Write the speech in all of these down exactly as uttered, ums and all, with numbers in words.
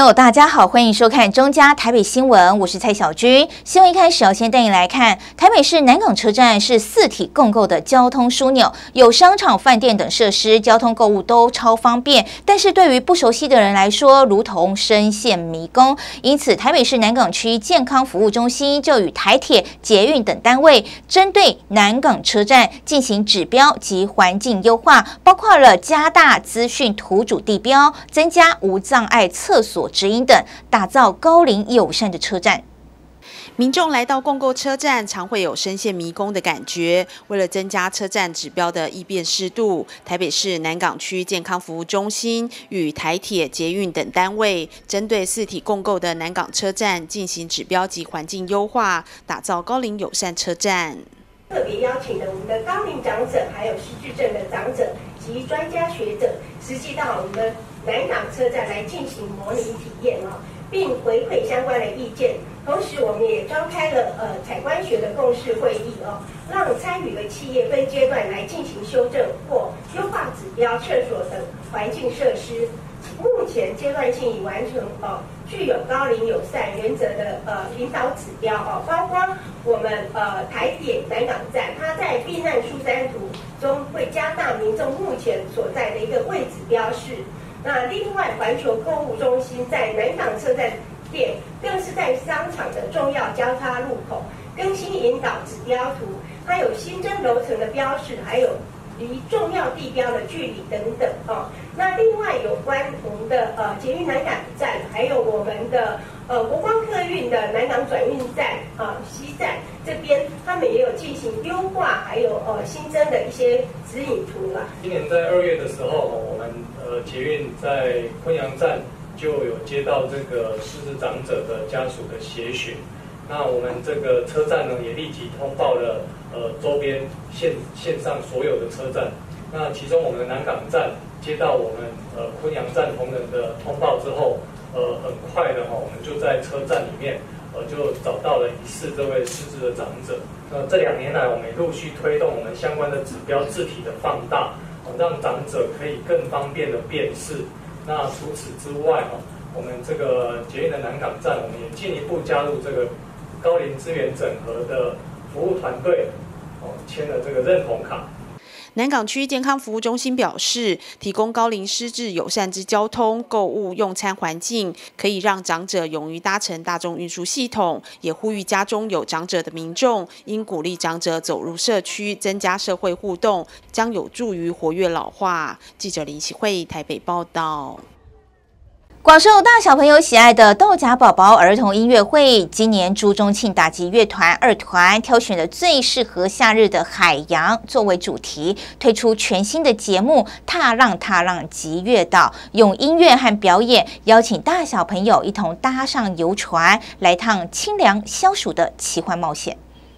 友，大家好，欢迎收看中嘉台北新闻，我是蔡小军。新闻一开始要先带你来看，台北市南港车站是四体共构的交通枢纽，有商场、饭店等设施，交通购物都超方便。但是对于不熟悉的人来说，如同深陷迷宫。因此，台北市南港区健康服务中心就与台铁、捷运等单位，针对南港车站进行指标及环境优化，包括了加大资讯图主地标，增加无障碍厕所指引等，打造高龄友善的车站。 民众来到共构车站，常会有深陷迷宫的感觉。为了增加车站指标的易辨识度，台北市南港区健康服务中心与台铁、捷运等单位，针对四体共构的南港车站进行指标及环境优化，打造高龄友善车站。 特别邀请了我们的高龄长者，还有失智症的长者及专家学者，实际到我们的南港车站来进行模拟体验哦，并回馈相关的意见。同时，我们也召开了呃采观学的共识会议哦，让参与的企业分阶段来进行修正或优化指标、厕所等环境设施。目前阶段性已完成哦，具有高龄友善原则的呃引导指标哦，包括我们呃台铁南港站，它在避难疏散图中会加大民众目前所在的一个位置标示。那另外，环球购物中心在南港车站店，更是在商场的重要交叉路口更新引导指标图，还有新增楼层的标示，还有离重要地标的距离等等哦。那另外有关我们的呃捷运南港站，还有我们的呃国光客运的南港转运站啊、呃、西站这边，他们也有进行优化，还有呃新增的一些指引图啦。 今年在二月的时候，我们呃捷运在昆阳站就有接到这个失智长者的家属的协询，那我们这个车站呢也立即通报了呃周边线线上所有的车站，那其中我们的南港站接到我们呃昆阳站同仁的通报之后，呃很快的哈，我们就在车站里面呃就找到了疑似这位失智的长者。那这两年来，我们也陆续推动我们相关的指标字体的放大，呃、让长者可以更方便的辨识。那除此之外哈，我们这个捷运的南港站，我们也进一步加入这个高龄资源整合的服务团队，哦，签了这个认同卡。 南港区健康服务中心表示，提供高龄失智友善之交通、购物、用餐环境，可以让长者勇于搭乘大众运输系统，也呼吁家中有长者的民众，应鼓励长者走入社区，增加社会互动，将有助于活跃老化。记者林启慧台北报道。 广受大小朋友喜爱的豆荚宝宝儿童音乐会，今年朱宗庆打击乐团二团挑选了最适合夏日的海洋作为主题，推出全新的节目《踏浪踏浪极乐岛》，用音乐和表演邀请大小朋友一同搭上游船，来趟清凉消暑的奇幻冒险。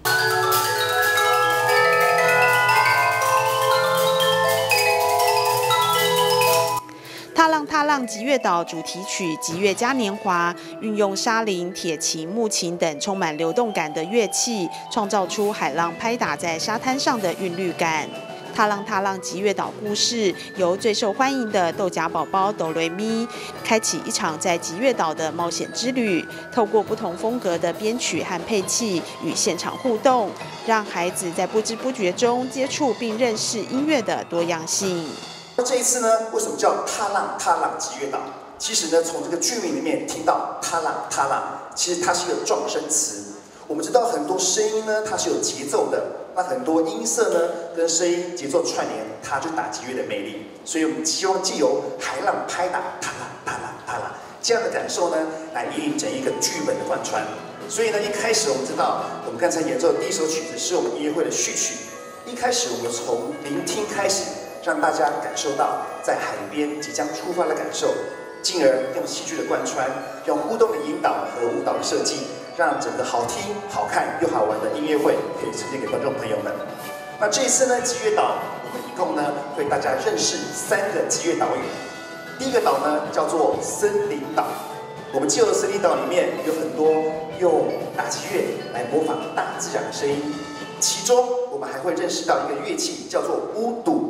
踏浪踏浪极乐岛主题曲《极乐嘉年华》运用沙林、铁琴、木琴等充满流动感的乐器，创造出海浪拍打在沙滩上的韵律感。踏浪踏浪极乐岛故事由最受欢迎的豆荚宝宝哆瑞咪开启一场在极乐岛的冒险之旅，透过不同风格的编曲和配器与现场互动，让孩子在不知不觉中接触并认识音乐的多样性。 这一次呢，为什么叫踏浪踏浪极乐岛？其实呢，从这个剧名里面听到踏浪踏浪，其实它是一个状声词。我们知道很多声音呢，它是有节奏的，那很多音色呢跟声音节奏串联，它就打击乐的魅力。所以我们希望藉由海浪拍打踏浪踏浪踏浪这样的感受呢，来引领整一个剧本的贯穿。所以呢，一开始我们知道，我们刚才演奏的第一首曲子是我们音乐会的序曲。一开始我们从聆听开始，让大家感受到在海边即将出发的感受，进而用戏剧的贯穿，用互动的引导和舞蹈的设计，让整个好听、好看又好玩的音乐会可以呈现给观众朋友们。那这一次呢，极乐岛我们一共呢为大家认识三个极乐岛屿。第一个岛呢叫做森林岛，我们既有的森林岛里面有很多用打击乐来模仿大自然的声音，其中我们还会认识到一个乐器叫做乌杜。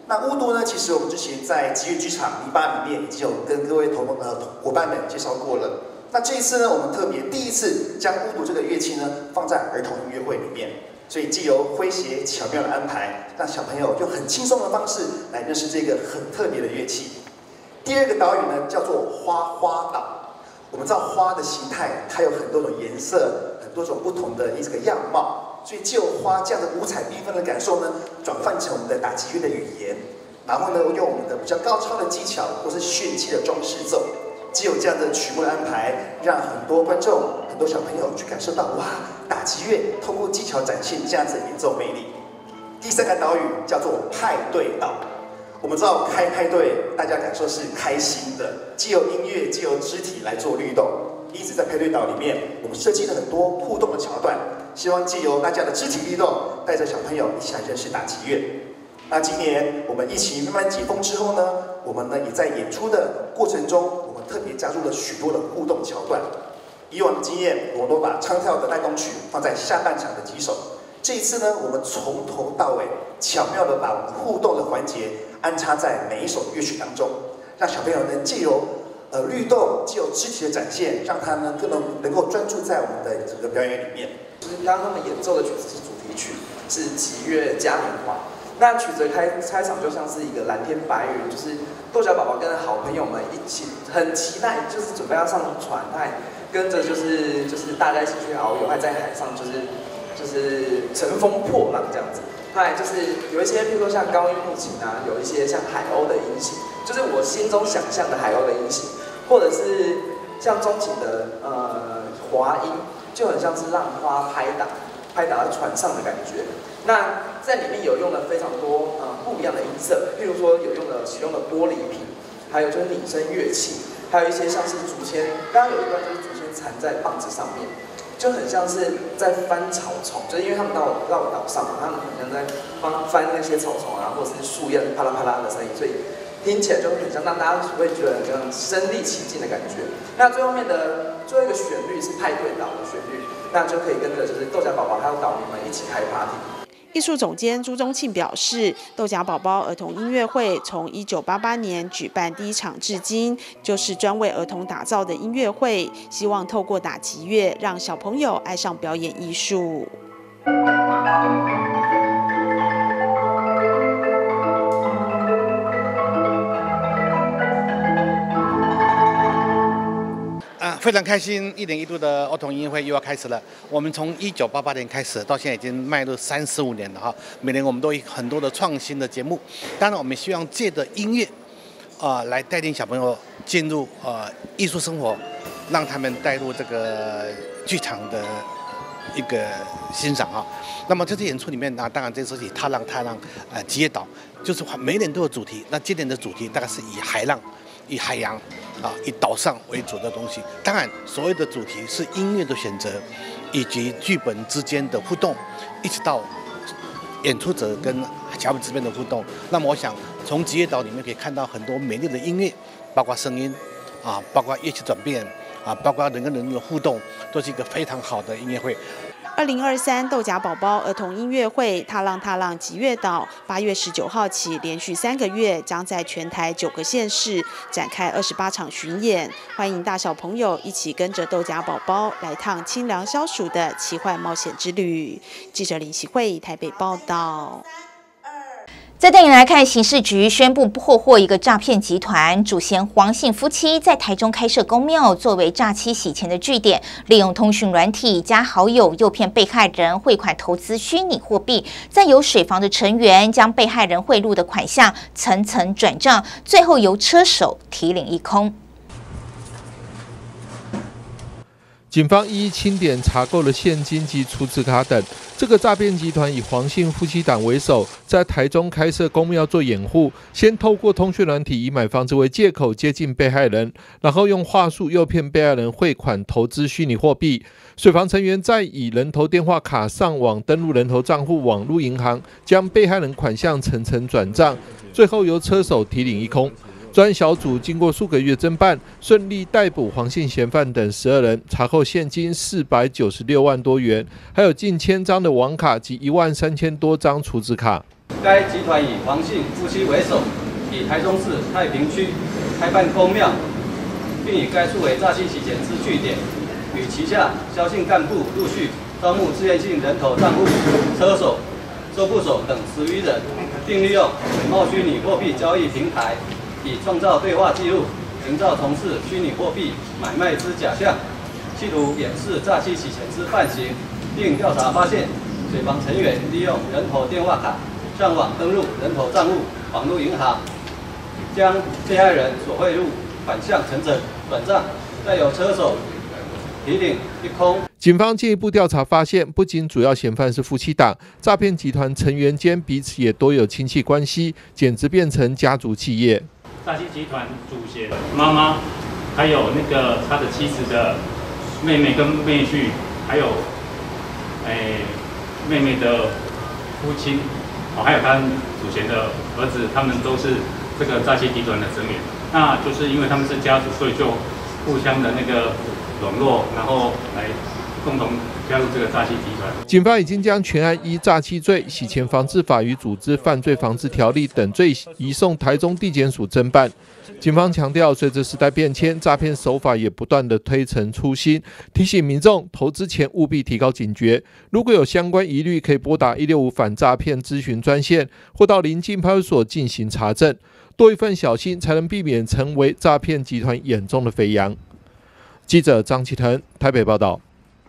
那巫毒呢，其实我们之前在吉乐剧场篱笆里面已经有跟各位同呃伙伴们介绍过了。那这一次呢，我们特别第一次将巫毒这个乐器呢放在儿童音乐会里面，所以藉由诙谐巧妙的安排，让小朋友用很轻松的方式来认识这个很特别的乐器。第二个岛屿呢，叫做花花岛。我们知道花的形态，它有很多种颜色，很多种不同的这个样貌。所以，借由花这样的五彩缤纷的感受呢，转换成我们的打击乐的语言，然后呢，用我们的比较高超的技巧或是炫技的装饰奏，藉由这样的曲目的安排，让很多观众、很多小朋友去感受到，哇，打击乐透过技巧展现这样子的演奏魅力。第三个岛屿叫做派对岛。我们知道开派对，大家感受是开心的，藉由音乐、藉由肢体来做律动。因此，在派对岛里面，我们设计了很多互动的桥段，希望藉由大家的肢体律动，带着小朋友一起来认识打击乐。那今年我们疫情慢慢解封之后呢，我们呢也在演出的过程中，我们特别加入了许多的互动桥段。以往的经验，我们都把唱跳的带动曲放在下半场的几首。这一次呢，我们从头到尾巧妙的把我们互动的环节安插在每一首乐曲当中，让小朋友能借由呃律动，借由肢体的展现，让他呢更能能够专注在我们的整个表演里面。 就是刚刚他们演奏的曲子是主题曲，是吉乐嘉年华。那曲子开开场就像是一个蓝天白云，就是豆角宝宝跟好朋友们一起很期待，就是准备要上船，他还跟着就是就是大家一起去遨游，还在海上就是就是乘风破浪这样子。还就是有一些，譬如说像高音木琴啊，有一些像海鸥的音型，就是我心中想象的海鸥的音型，或者是像中琴的呃滑音，就很像是浪花拍打拍打在船上的感觉。那在里面有用了非常多呃不一样的音色，譬如说有用了使用了玻璃瓶，还有就是拟声乐器，还有一些像是竹签，刚刚有一段就是竹签缠在棒子上面。就很像是在翻草丛，就是因为他们到到岛上嘛，他们可能在翻翻那些草丛啊，或者是树叶啪啦啪啦的声音，所以听起来就很像让大家会觉得很身临其境的感觉。那最后面的最后一个旋律是派对岛的旋律，那就可以跟着就是豆荚宝宝还有岛民们一起开 party。 艺术总监朱宗庆表示，豆荚宝宝儿童音乐会从一九八八年举办第一场至今，就是专为儿童打造的音乐会，希望透过打击乐，让小朋友爱上表演艺术。 非常开心，一年一度的儿童音乐会又要开始了。我们从一九八八年开始，到现在已经迈入三十五年了哈。每年我们都有很多的创新的节目。当然，我们希望借着音乐，啊、呃，来带领小朋友进入呃艺术生活，让他们带入这个剧场的一个欣赏啊。那么这次演出里面呢，当然这次以踏浪踏浪呃吉野岛，就是每年都有主题。那今年的主题大概是以海浪。以海洋啊，以岛上为主的东西，当然所谓的主题是音乐的选择，以及剧本之间的互动，一直到演出者跟脚本之间的互动。那么我想从吉野岛里面可以看到很多美丽的音乐，包括声音啊，包括乐器转变啊，包括人跟人的互动，都是一个非常好的音乐会。 二零二三豆荚宝宝儿童音乐会踏浪踏浪吉乐岛，八月十九号起，连续三个月将在全台九个县市展开二十八场巡演，欢迎大小朋友一起跟着豆荚宝宝来趟清凉消暑的奇幻冒险之旅。记者林喜慧台北报道。 再带你来看，刑事局宣布破获一个诈骗集团，主嫌黄姓夫妻在台中开设公庙，作为诈欺洗钱的据点，利用通讯软体加好友，诱骗被害人汇款投资虚拟货币，再由水房的成员将被害人汇入的款项层层转账，最后由车手提领一空。 警方一一清点查购了现金及储值卡等。这个诈骗集团以黄姓夫妻档为首，在台中开设公庙做掩护，先透过通讯软体以买房子为借口接近被害人，然后用话术诱骗被害人汇款投资虚拟货币。水房成员再以人头电话卡上网登录人头账户网络银行，将被害人款项层层转账，最后由车手提领一空。专案小组经过数个月侦办，顺利逮捕黄姓嫌犯等十二人，查扣现金四百九十六万多元，还有近千张的网卡及一万三千多张储值卡。 该集团以黄姓夫妻为首，以台中市太平区开办公庙，并以该处为诈欺洗钱之据点，与旗下萧姓干部陆续招募自愿性人头账户、车手、收部手等十余人，并利用冒虚拟货币交易平台，以创造对话记录，营造从事虚拟货币买卖之假象，企图掩饰诈欺洗钱之犯行，并调查发现，水房成员利用人头电话卡上网登录人头账户、网络银行，将被害人所汇入反向成整转账，再由车手提领一空。 警方进一步调查发现，不仅主要嫌犯是夫妻档，诈骗集团成员间彼此也多有亲戚关系，简直变成家族企业。 诈欺集团主嫌妈妈，还有那个他的妻子的妹妹跟妹婿，还有诶妹妹的父亲，哦，还有他主嫌的儿子，他们都是这个诈欺集团的成员。那就是因为他们是家族，所以就互相的那个笼络，然后来共同加入这个诈欺集团。 警方已经将全案依诈欺罪、洗钱防治法与组织犯罪防治条例等罪移送台中地检署侦办。警方强调，随着时代变迁，诈骗手法也不断的推陈出新，提醒民众投资前务必提高警觉。如果有相关疑虑，可以拨打一六五反诈骗咨询专线，或到邻近派出所进行查证。多一份小心，才能避免成为诈骗集团眼中的肥羊。记者张启腾台北报道。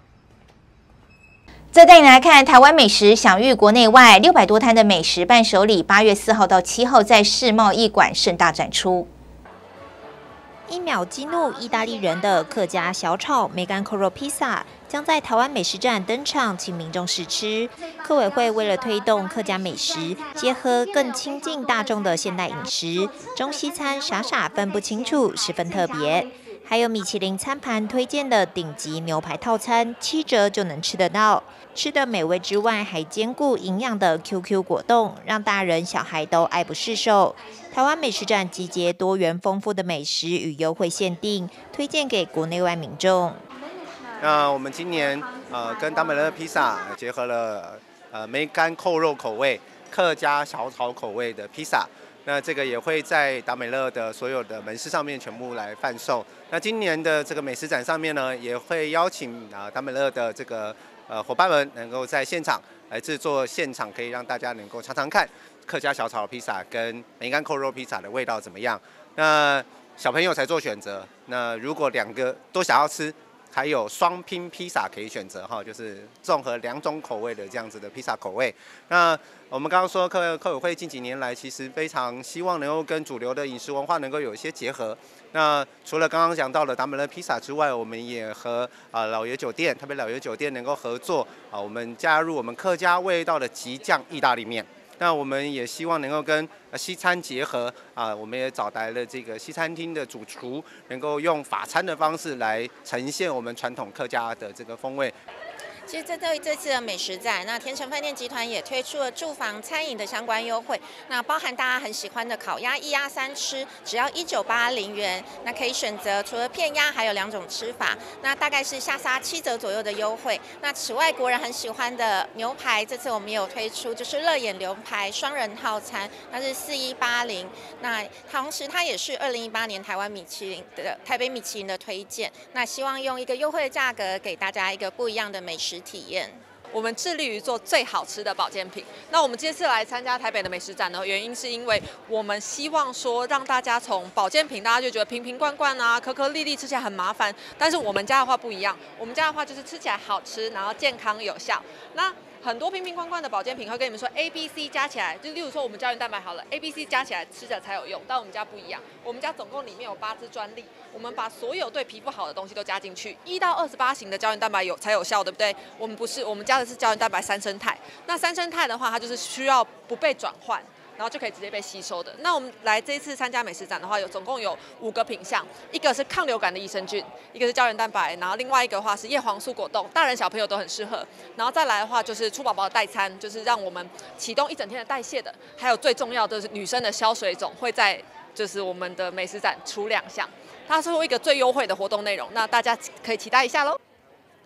再带你来看台湾美食享誉国内外，六百多摊的美食伴手礼，八月四号到七号在世贸艺馆盛大展出。 一秒激怒意大利人的客家小炒梅干扣肉披萨将在台湾美食展登场，请民众试吃。客委会为了推动客家美食，结合更亲近大众的现代饮食，中西餐傻傻分不清楚，十分特别。还有米其林餐盘推荐的顶级牛排套餐，七折就能吃得到。吃的美味之外，还兼顾营养的 Q Q 果冻，让大人小孩都爱不释手。台湾美食展集结多元丰富的美食与优惠限定，推荐给国内外民众。 那我们今年呃跟达美乐披萨结合了呃梅干扣肉口味、客家小炒口味的披萨。那这个也会在达美乐的所有的门市上面全部来贩售。那今年的这个美食展上面呢，也会邀请啊达美乐的这个呃伙伴们能够在现场来制作现场，可以让大家能够尝尝看客家小炒披萨跟梅干扣肉披萨的味道怎么样。那小朋友才做选择，那如果两个都想要吃，还有双拼披萨可以选择哈，就是综合两种口味的这样子的披萨口味。那我们刚刚说客客委会近几年来其实非常希望能够跟主流的饮食文化能够有一些结合。那除了刚刚讲到的达美乐披萨之外，我们也和啊老爷酒店、台北老爷酒店能够合作啊，我们加入我们客家味道的极酱意大利面。那我们也希望能够跟西餐结合啊，我们也找来了这个西餐厅的主厨，能够用法餐的方式来呈现我们传统客家的这个风味。 其实这对这次的美食展，那天成饭店集团也推出了住房餐饮的相关优惠，那包含大家很喜欢的烤鸭一鸭三吃，只要一九八零元，那可以选择除了片鸭还有两种吃法，那大概是下杀七折左右的优惠。那此外，国人很喜欢的牛排，这次我们也有推出，就是乐眼牛排双人套餐，它是四一八零，那同时它也是二零一八年台湾米其林的台北米其林的推荐，那希望用一个优惠的价格给大家一个不一样的美食体验。 我们致力于做最好吃的保健品。那我们这次来参加台北的美食展呢，原因是因为我们希望说让大家从保健品，大家就觉得瓶瓶罐罐啊、颗颗粒粒吃起来很麻烦，但是我们家的话不一样，我们家的话就是吃起来好吃，然后健康有效。那很多瓶瓶罐罐的保健品会跟你们说 A B C 加起来，就例如说我们胶原蛋白好了 ，A B C 加起来吃着才有用，但我们家不一样，我们家总共里面有八支专利，我们把所有对皮肤好的东西都加进去，一到二十八型的胶原蛋白有才有效，对不对？我们不是，我们加的是胶原蛋白三生态。那三生态的话，它就是需要不被转换，然后就可以直接被吸收的。那我们来这一次参加美食展的话，有总共有五个品项，一个是抗流感的益生菌，一个是胶原蛋白，然后另外一个的话是叶黄素果冻，大人小朋友都很适合。然后再来的话就是出宝宝的代餐，就是让我们启动一整天的代谢的。还有最重要的是女生的消水肿，会在就是我们的美食展出两项，它是一个最优惠的活动内容，那大家可以期待一下喽。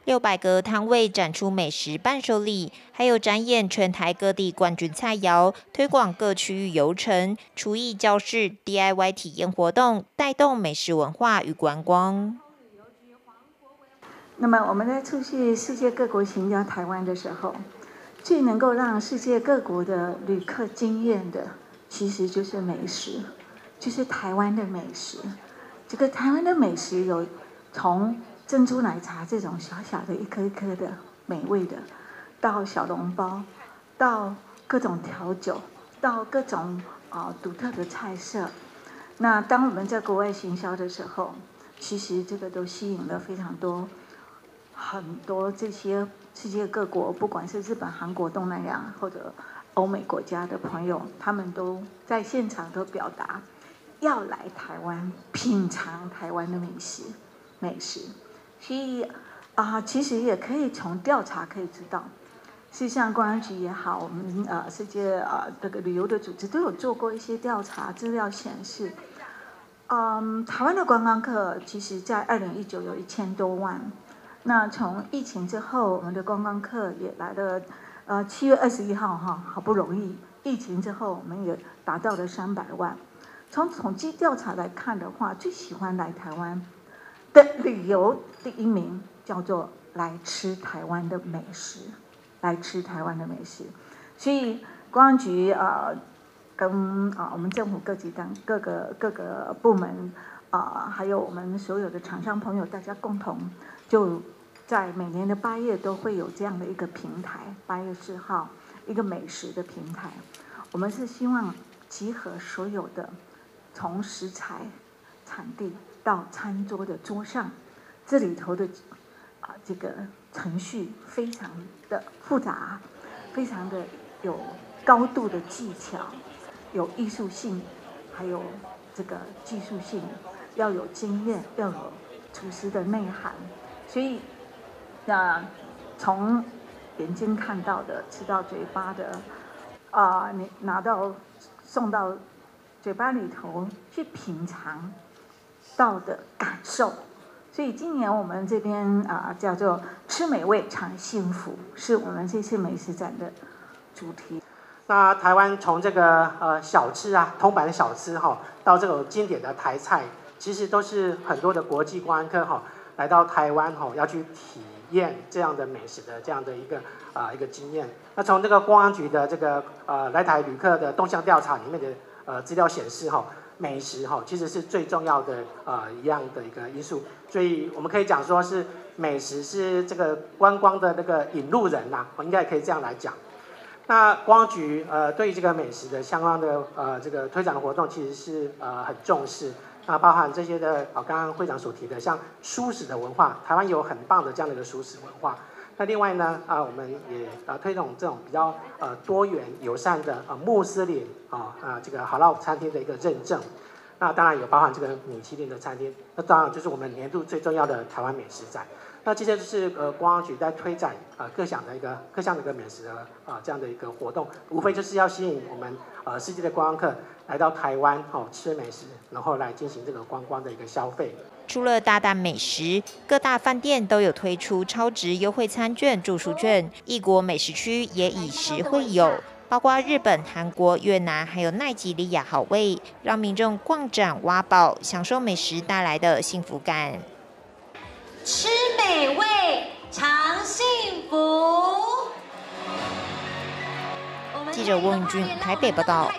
六百个摊位展出美食伴手礼，还有展演全台各地冠军菜肴，推广各区域游程、厨艺教室、D I Y 体验活动，带动美食文化与观光。 那么我们在出去世界各国行销台湾的时候，最能够让世界各国的旅客惊艳的，其实就是美食，就是台湾的美食。这个台湾的美食有从珍珠奶茶这种小小的一颗一颗的美味的，到小笼包，到各种调酒，到各种啊、呃、独特的菜色。那当我们在国外行销的时候，其实这个都吸引了非常多。很多这些世界各国，不管是日本、韩国、东南亚或者欧美国家的朋友，他们都在现场都表达要来台湾品尝台湾的美食。美食，所以啊、呃，其实也可以从调查可以知道，是像公安局也好，我们呃世界呃这个旅游的组织都有做过一些调查，资料显示，嗯，台湾的观光客其实在二零一九有一千多万。那从疫情之后，我们的观光客也来了，呃，七月二十一号哈，好不容易，疫情之后我们也达到了三百万。从统计调查来看的话，最喜欢来台湾的理由第一名叫做来吃台湾的美食，来吃台湾的美食。所以公安局呃跟啊、呃、我们政府各级单各个各个部门啊、呃，还有我们所有的厂商朋友，大家共同。就在每年的八月都会有这样的一个平台，八月四号一个美食的平台。我们是希望集合所有的，从食材、产地到餐桌的桌上，这里头的啊这个程序非常的复杂，非常的有高度的技巧，有艺术性，还有这个技术性，要有经验，要有厨师的内涵。所以，那从眼睛看到的、吃到嘴巴的，啊、呃，你拿到送到嘴巴里头去品尝到的感受。所以今年我们这边啊、呃、叫做“吃美味尝幸福”，是我们这次美食展的主题。 那台湾从这个呃小吃啊，铜板小吃哈、哦，到这种经典的台菜，其实都是很多的国际观光客哈。来到台湾吼，要去体验这样的美食的这样的一个啊、呃、一个经验。那从这个公安局的这个呃来台旅客的动向调查里面的呃资料显示吼，美食吼其实是最重要的呃一样的一个因素。所以我们可以讲说是美食是这个观光的那个引路人呐、啊，我应该也可以这样来讲。那公安局呃对于这个美食的相关的呃这个推展的活动，其实是呃很重视。那包含这些的，啊，刚刚会长所提的，像蔬食的文化，台湾有很棒的这样的一个蔬食文化。那另外呢，啊，我们也啊推动这种比较呃多元友善的啊穆斯林啊啊这个哈拉餐厅的一个认证。那当然有包含这个米其林的餐厅。那当然就是我们年度最重要的台湾美食展。那这些就是呃观光局在推展啊、呃、各项的一个各项的一个美食的啊、呃、这样的一个活动，无非就是要吸引我们呃世界的观光客来到台湾哦吃美食，然后来进行这个观光的一个消费。 除了大啖美食，各大饭店都有推出超值优惠餐券、住宿券，异国美食区也以食会友。包括日本、韩国、越南，还有奈及利亚好味，让民众逛展挖宝，享受美食带来的幸福感。 吃美味，尝幸福。 记者翁允君台北报道。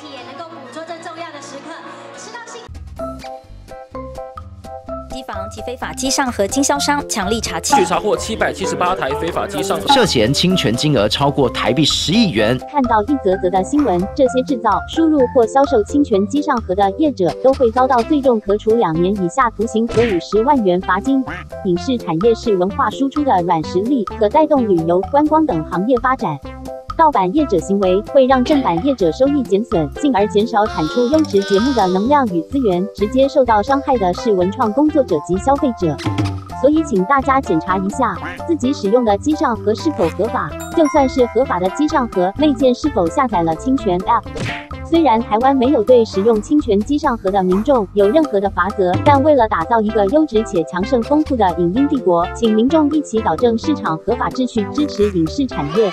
机房及非法机上盒经销商强力查据查获七百七十八台非法机上盒， 涉嫌侵权金额超过台币十亿元。 看到一则则的新闻，这些制造、输入或销售侵权机上盒的业者都会遭到最重可处两年以下徒刑和五十万元罚金。影视产业是文化输出的软实力，可带动旅游、观光等行业发展。盗版业者行为会让正版业者收益减损，进而减少产出优质节目的能量与资源，直接受到伤害的是文创工作者及消费者。所以请大家检查一下自己使用的机上盒是否合法，就算是合法的机上盒，内建是否下载了侵权 App。 虽然台湾没有对使用清泉机上盒的民众有任何的罚则，但为了打造一个优质且强盛丰富的影音帝国，请民众一起导正市场合法秩序，支持影视产业。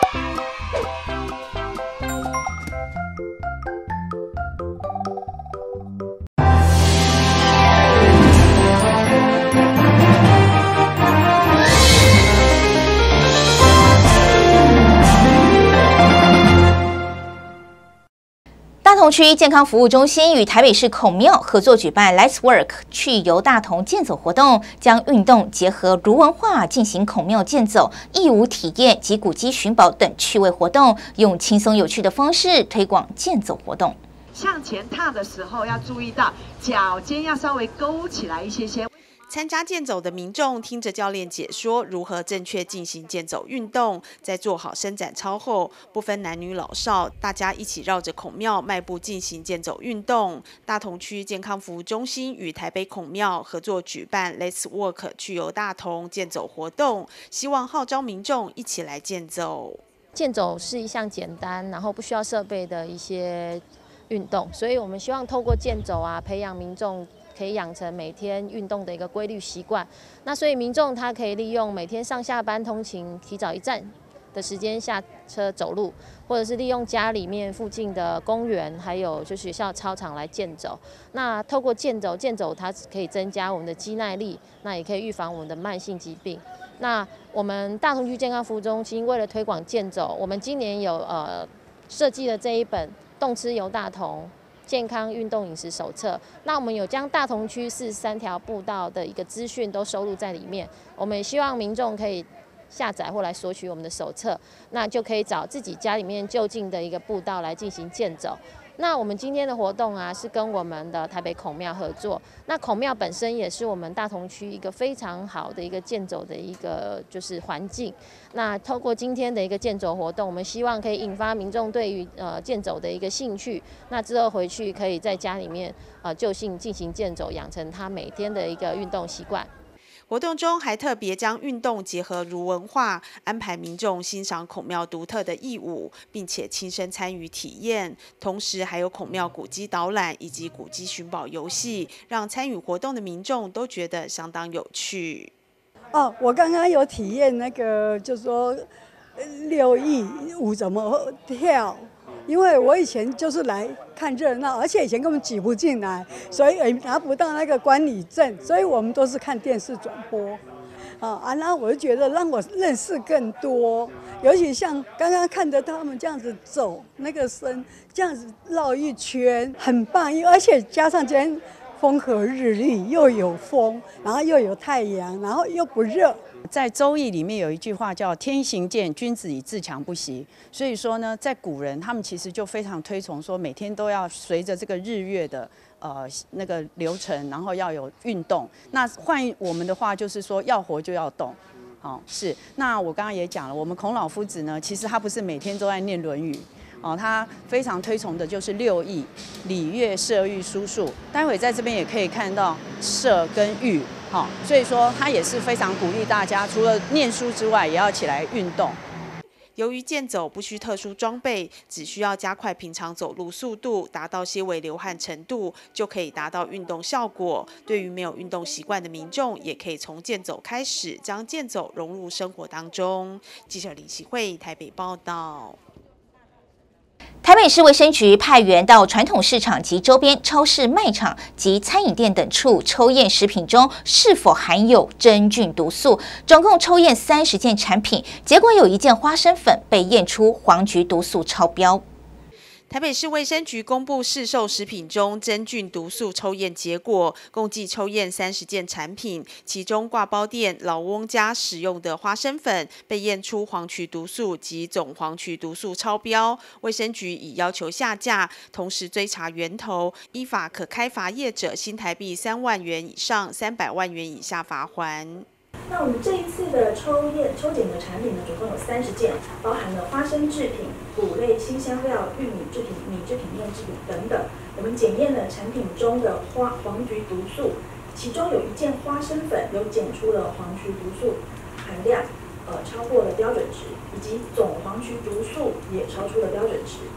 大同区健康服务中心与台北市孔庙合作举办 Let's Work 去游大同健走活动，将运动结合儒文化进行孔庙健走、义务体验及古迹寻宝等趣味活动，用轻松有趣的方式推广健走活动。 向前踏的时候要注意到脚尖要稍微勾起来一些些。 参加健走的民众听着教练解说如何正确进行健走运动，在做好伸展操后，不分男女老少，大家一起绕着孔庙迈步进行健走运动。大同区健康服务中心与台北孔庙合作举办 Let's Walk 去游大同健走活动，希望号召民众一起来健走。 健走是一项简单，然后不需要设备的一些运动，所以我们希望透过健走啊，培养民众可以养成每天运动的一个规律习惯。那所以民众他可以利用每天上下班通勤提早一站的时间下车走路，或者是利用家里面附近的公园，还有就学校操场来健走。那透过健走，健走它可以增加我们的肌耐力，那也可以预防我们的慢性疾病。那我们大同区健康服务中心为了推广健走，我们今年有呃设计了这一本《动吃游大同健康运动饮食手册》，那我们有将大同区四十三条步道的一个资讯都收录在里面。我们也希望民众可以下载或来索取我们的手册，那就可以找自己家里面就近的一个步道来进行健走。那我们今天的活动啊，是跟我们的台北孔庙合作。那孔庙本身也是我们大同区一个非常好的一个健走的一个就是环境。那透过今天的一个健走活动，我们希望可以引发民众对于呃健走的一个兴趣。那之后回去可以在家里面呃就近进行健走，养成他每天的一个运动习惯。 活动中还特别将运动结合儒文化，安排民众欣赏孔庙独特的义舞，并且亲身参与体验。同时还有孔庙古迹导览以及古迹寻宝游戏，让参与活动的民众都觉得相当有趣。 哦，我刚刚有体验那个，就说六艺舞怎么跳。因为我以前就是来看热闹，而且以前根本挤不进来，所以也拿不到那个观礼证，所以我们都是看电视转播。啊啊，然后我就觉得让我认识更多，尤其像刚刚看着他们这样子走，那个身这样子绕一圈，很棒，而且加上今天风和日丽，又有风，然后又有太阳，然后又不热。 在《周易》里面有一句话叫“天行健，君子以自强不息”。所以说呢，在古人他们其实就非常推崇说，每天都要随着这个日月的呃那个流程，然后要有运动。那换我们的话就是说，要活就要动。哦，是。那我刚刚也讲了，我们孔老夫子呢，其实他不是每天都在念《论语》。哦，他非常推崇的就是六艺：礼、乐、射、御、书、数。待会在这边也可以看到射跟御。好，所以说他也是非常鼓励大家，除了念书之外，也要起来运动。 由于健走不需特殊装备，只需要加快平常走路速度，达到些微流汗程度，就可以达到运动效果。对于没有运动习惯的民众，也可以从健走开始，将健走融入生活当中。记者林希慧台北报道。 台北市卫生局派员到传统市场及周边超市卖场及餐饮店等处抽验食品中是否含有真菌毒素，总共抽验三十件产品，结果有一件花生粉被验出黄菊毒素超标。 台北市卫生局公布市售食品中真菌毒素抽验结果，共计抽验三十件产品，其中挂包店老翁家使用的花生粉被验出黄曲毒素及总黄曲毒素超标，卫生局已要求下架，同时追查源头，依法可开罚业者新台币三万元以上三百万元以下罚锾。 那我们这一次的抽验抽检的产品呢，总共有三十件，包含了花生制品、谷类、新香料、玉米制品、米制品、面制品等等。我们检验了产品中的花黄菊毒素，其中有一件花生粉有检出了黄菊毒素含量，呃超过了标准值，以及总黄菊毒素也超出了标准值。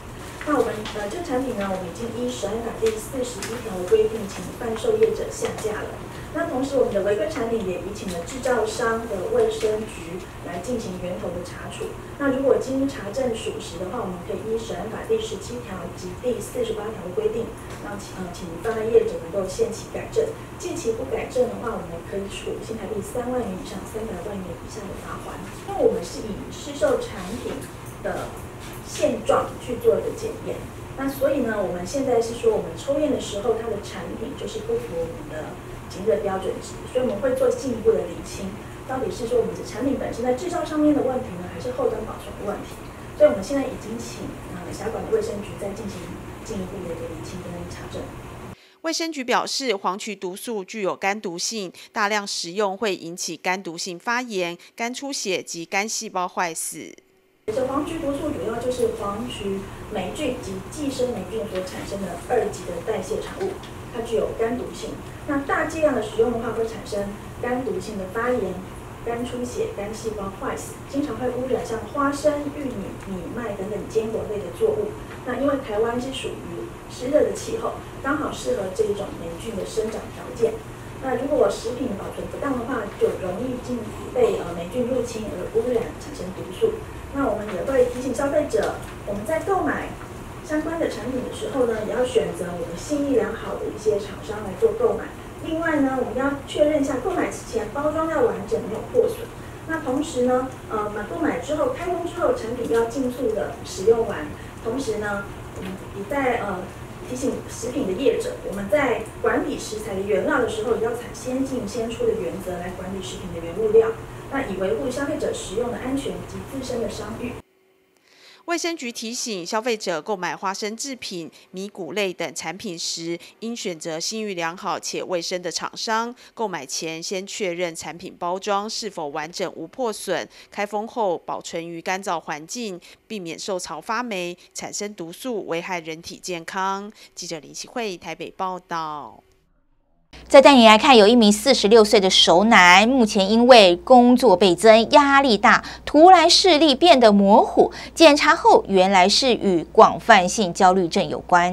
那我们呃这产品呢，我们已经依食安法第四十一条的规定，请贩售业者下架了。那同时，我们的违规产品也移请了制造商的卫生局来进行源头的查处。那如果经查证属实的话，我们可以依食安法第十七条及第四十八条的规定，让呃请贩卖业者能够限期改正。近期不改正的话，我们可以处新台币三万元以上三百万元以下的罚款。因为我们是以市售产品的现状去做一个检验。那所以呢，我们现在是说，我们抽验的时候，它的产品就是不符我们的检验标准值，所以我们会做进一步的厘清，到底是说我们的产品本身在制造上面的问题呢，还是后端保存的问题？所以我们现在已经请呃辖管的卫生局再进行进一步的一个厘清跟查证。 卫生局表示，黄曲毒素具有肝毒性，大量食用会引起肝毒性发炎、肝出血及肝细胞坏死。 这黄曲毒素主要就是黄曲霉菌及寄生霉菌所产生的二级的代谢产物，它具有肝毒性。那大剂量的使用的话，会产生肝毒性的发炎、肝出血、肝细胞坏死，经常会污染像花生、玉米、米麦等等坚果类的作物。那因为台湾是属于湿热的气候，刚好适合这一种霉菌的生长条件。那如果食品保存不当的话，就容易进被呃霉菌入侵而污染，产生毒素。那我们也会提醒消费者，我们在购买相关的产品的时候呢，也要选择我们信誉良好的一些厂商来做购买。另外呢，我们要确认一下购买前包装要完整，没有破损。那同时呢，呃，买购买之后开封之后，产品要尽速的使用完。同时呢，我们也在呃提醒食品的业者，我们在管理食材的原料的时候，也要采先进先出的原则来管理食品的原物料。那以维护消费者食用的安全及自身的商誉。 卫生局提醒消费者购买花生制品、米谷类等产品时，应选择信誉良好且卫生的厂商。购买前先确认产品包装是否完整无破损，开封后保存于干燥环境，避免受潮发霉，产生毒素，危害人体健康。记者林启慧台北报道。 再带你来看，有一名四十六岁的熟男，目前因为工作倍增、压力大，突然视力变得模糊。检查后，原来是与广泛性焦虑症有关。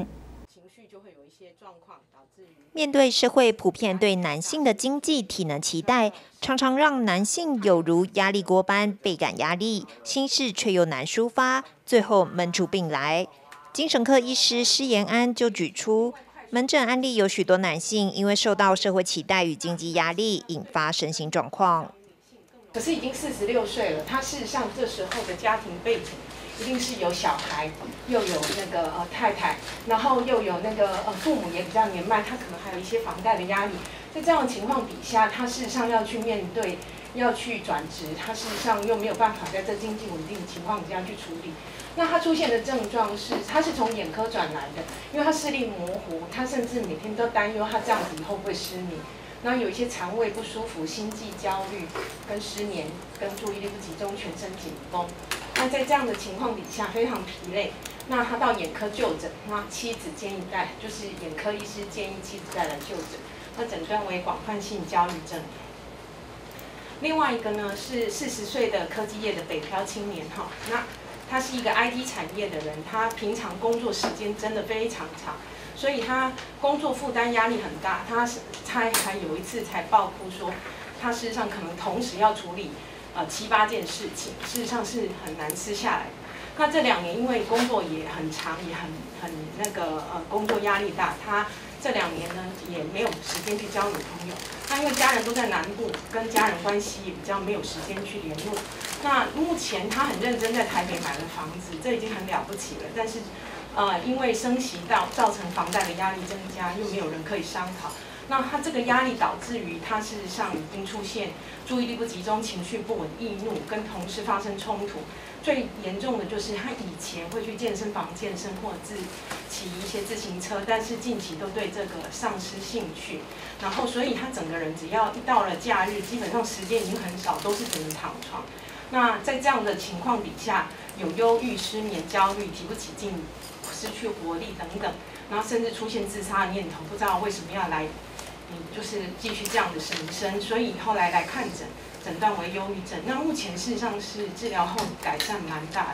面对社会普遍对男性的经济体能期待，常常让男性有如压力锅般倍感压力，心事却又难抒发，最后闷出病来。精神科医师施延安就举出，门诊案例有许多男性因为受到社会期待与经济压力，引发身心状况。 可是已经四十六岁了，他事实上这时候的家庭背景一定是有小孩，又有那个呃太太，然后又有那个呃父母也比较年迈，他可能还有一些房贷的压力。在这样的情况底下，他事实上要去面对，要去转职，他事实上又没有办法在这经济稳定的情况底下去处理。那他出现的症状是，他是从眼科转来的，因为他视力模糊，他甚至每天都担忧他这样子以后会不会失明。然后有一些肠胃不舒服、心悸、焦虑、跟失眠、跟注意力不集中、全身紧绷。那在这样的情况底下，非常疲累。那他到眼科就诊，那妻子建议带，就是眼科医师建议妻子带来就诊，那诊断为广泛性焦虑症。另外一个呢是四十岁的科技业的北漂青年哈，那他是一个 I T 产业的人，他平常工作时间真的非常长，所以他工作负担压力很大。他是他还有一次才爆哭说，他事实上可能同时要处理呃七八件事情，事实上是很难吃下来的。那这两年因为工作也很长，也很很那个呃工作压力大，他这两年呢也没有时间去交女朋友。他因为家人都在南部，跟家人关系也比较没有时间去联络。那目前他很认真在台北买了房子，这已经很了不起了。但是，呃，因为升息到造成房贷的压力增加，又没有人可以商讨。那他这个压力导致于他事实上已经出现注意力不集中、情绪不稳、易怒，跟同事发生冲突。最严重的就是他以前会去健身房健身或者自骑一些自行车，但是近期都对这个丧失兴趣。然后，所以他整个人只要一到了假日，基本上时间已经很少，都是只能躺床。那在这样的情况底下，有忧郁、失眠、焦虑、提不起劲、失去活力等等，然后甚至出现自杀的念头，不知道为什么要来，嗯，就是继续这样的人生，所以后来来看诊，诊断为忧郁症。那目前事实上是治疗后改善蛮大的。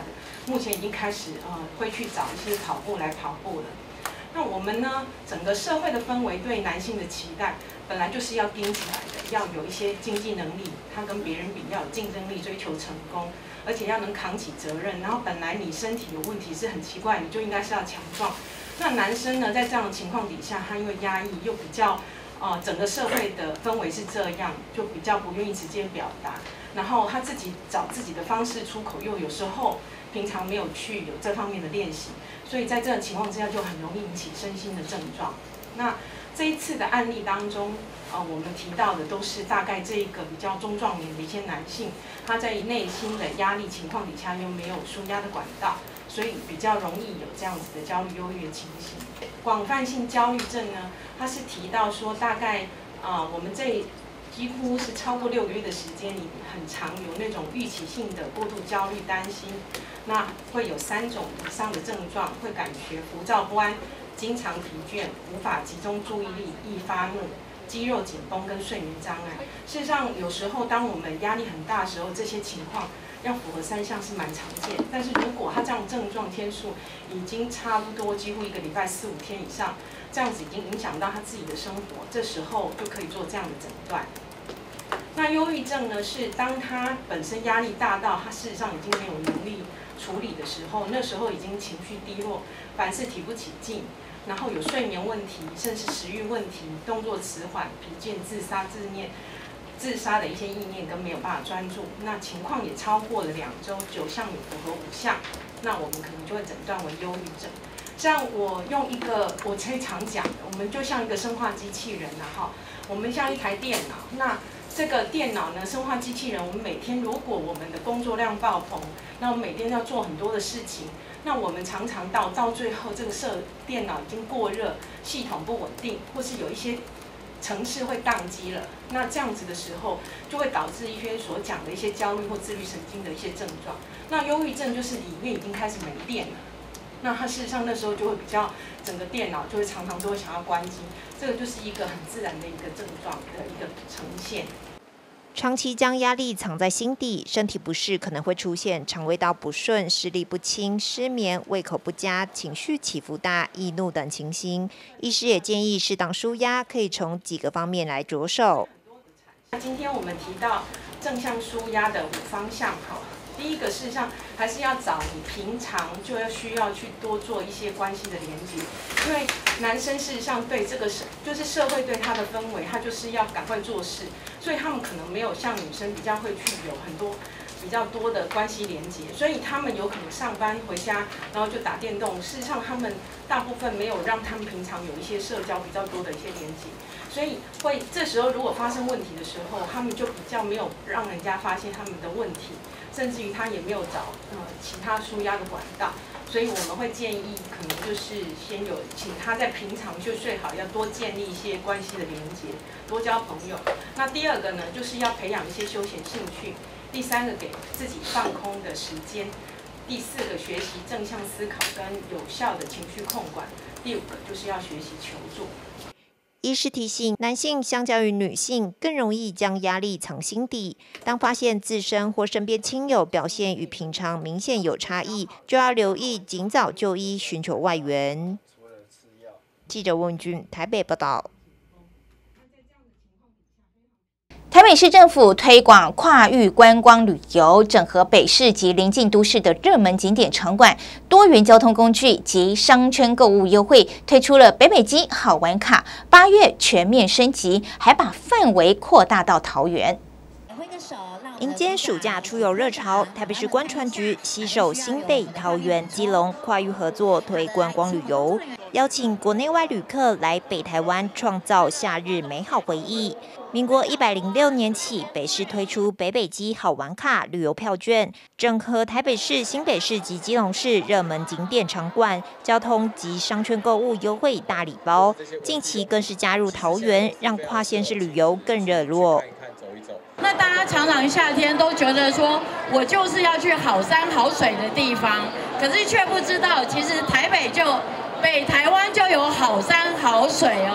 目前已经开始呃会去找一些跑步来跑步了。那我们呢，整个社会的氛围对男性的期待，本来就是要盯起来的，要有一些经济能力，他跟别人比要有竞争力，追求成功，而且要能扛起责任。然后本来你身体有问题是很奇怪，你就应该是要强壮。那男生呢，在这样的情况底下，他因为压抑又比较，呃，整个社会的氛围是这样，就比较不愿意直接表达。然后他自己找自己的方式出口，又有时候平常没有去有这方面的练习，所以在这种情况之下，就很容易引起身心的症状。那这一次的案例当中，呃，我们提到的都是大概这个比较中壮年的一些男性，他在内心的压力情况底下又没有抒压的管道，所以比较容易有这样子的焦虑忧郁的情形。广泛性焦虑症呢，它是提到说大概啊、呃，我们这几乎是超过六个月的时间里，很常有那种预期性的过度焦虑、担心，那会有三种以上的症状，会感觉浮躁不安、经常疲倦、无法集中注意力、易发怒、肌肉紧绷跟睡眠障碍。事实上，有时候当我们压力很大的时候，这些情况要符合三项是蛮常见。但是如果他这样症状天数已经差不多几乎一个礼拜四五天以上，这样子已经影响到他自己的生活，这时候就可以做这样的诊断。那忧郁症呢，是当他本身压力大到他事实上已经没有能力处理的时候，那时候已经情绪低落，凡事提不起劲，然后有睡眠问题，甚至食欲问题，动作迟缓、疲倦、自杀、自念、自杀的一些意念跟没有办法专注，那情况也超过了两周，九项也符合五项，那我们可能就会诊断为忧郁症。像我用一个我最常讲的，我们就像一个生化机器人啊，哈，我们像一台电脑，那这个电脑呢，生化机器人，我们每天如果我们的工作量爆棚，那我们每天要做很多的事情，那我们常常到到最后，这个设电脑已经过热，系统不稳定，或是有一些程式会宕机了，那这样子的时候，就会导致一些所讲的一些焦虑或自律神经的一些症状。那忧郁症就是里面已经开始没电了。那它事实上那时候就会比较，整个电脑就会常常都会想要关机，这个就是一个很自然的一个症状的一个呈现。 长期将压力藏在心底，身体不适可能会出现肠胃道不顺、视力不清、失眠、胃口不佳、情绪起伏大、易怒等情形。医师也建议适当抒压，可以从几个方面来着手。 今天我们提到正向抒压的五方向，哈。第一个，事实上还是要找你平常就要需要去多做一些关系的连接，因为男生事实上对这个社就是社会对他的氛围，他就是要赶快做事，所以他们可能没有像女生比较会去有很多比较多的关系连接，所以他们有可能上班回家然后就打电动，事实上他们大部分没有让他们平常有一些社交比较多的一些连接，所以会这时候如果发生问题的时候，他们就比较没有让人家发现他们的问题。甚至于他也没有找呃其他抒压的管道，所以我们会建议可能就是先有请他在平常就最好要多建立一些关系的连接，多交朋友。那第二个呢，就是要培养一些休闲兴趣。第三个给自己放空的时间。第四个学习正向思考跟有效的情绪控管。第五个就是要学习求助。 医师提醒，男性相较于女性更容易将压力藏心底。当发现自身或身边亲友表现与平常明显有差异，就要留意，尽早就医，寻求外援。记者温君台北报道。 台北市政府推广跨域观光旅游，整合北市及邻近都市的热门景点场馆、多元交通工具及商圈购物优惠，推出了北北基好玩卡，八月全面升级，还把范围扩大到桃园。 迎接暑假出游热潮，台北市观传局携手新北、桃园、基隆跨域合作推观光旅游，邀请国内外旅客来北台湾创造夏日美好回忆。民国一百零六年起，北市推出北北基好玩卡旅游票券，整合台北市、新北市及基隆市热门景点场馆、交通及商圈购物优惠大礼包。近期更是加入桃园，让跨县市旅游更热络。 那大家常常夏天都觉得说，我就是要去好山好水的地方，可是却不知道，其实台北就北台湾就有好山好水哦。